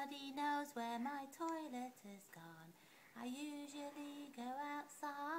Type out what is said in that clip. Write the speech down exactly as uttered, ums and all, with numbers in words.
Nobody knows where my toilet has gone. I usually go outside.